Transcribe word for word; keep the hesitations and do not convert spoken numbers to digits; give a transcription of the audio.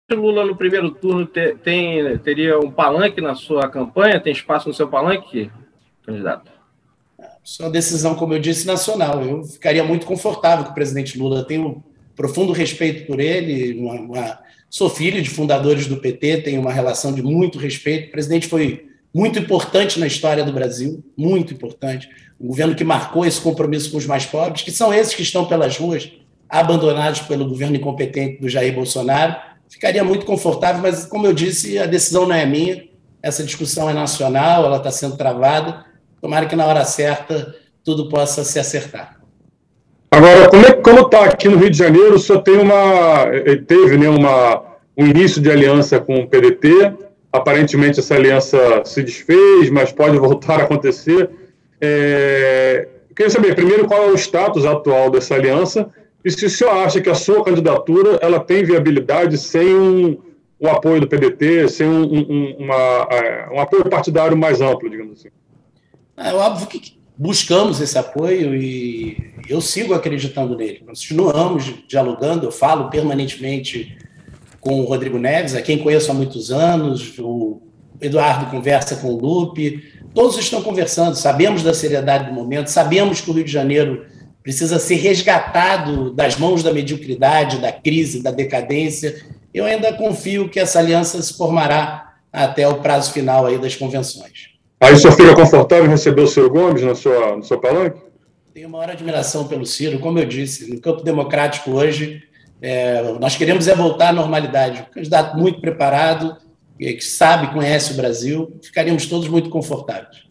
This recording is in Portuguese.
Lula no primeiro turno te, tem, teria um palanque na sua campanha? Tem espaço no seu palanque, candidato? Isso é uma decisão, como eu disse, nacional. Eu ficaria muito confortável com o presidente Lula. Tenho um profundo respeito por ele. Uma, uma... Sou filho de fundadores do P T, tenho uma relação de muito respeito. O presidente foi muito importante na história do Brasil, muito importante. Um governo que marcou esse compromisso com os mais pobres, que são esses que estão pelas ruas, abandonados pelo governo incompetente do Jair Bolsonaro. Ficaria muito confortável, mas, como eu disse, a decisão não é minha. Essa discussão é nacional, ela está sendo travada. Tomara que, na hora certa, tudo possa se acertar. Agora, como está aqui no Rio de Janeiro, o senhor tem uma, teve né, uma, um início de aliança com o P D T. Aparentemente, essa aliança se desfez, mas pode voltar a acontecer. É, eu queria saber, primeiro, qual é o status atual dessa aliança e se o senhor acha que a sua candidatura ela tem viabilidade sem um, um apoio do P D T, sem um, um, uma, um apoio partidário mais amplo, digamos assim. É óbvio que buscamos esse apoio e eu sigo acreditando nele. Nós continuamos dialogando, eu falo permanentemente com o Rodrigo Neves, a quem conheço há muitos anos, o Eduardo conversa com o Lupe, todos estão conversando, sabemos da seriedade do momento, sabemos que o Rio de Janeiro precisa ser resgatado das mãos da mediocridade, da crise, da decadência. Eu ainda confio que essa aliança se formará até o prazo final aí das convenções. Aí o senhor fica confortável em receber o Ciro Gomes no seu, no seu palanque? Tenho maior admiração pelo Ciro, como eu disse, no campo democrático hoje, é, nós queremos é voltar à normalidade. Um candidato muito preparado, que sabe, conhece o Brasil, ficaríamos todos muito confortáveis.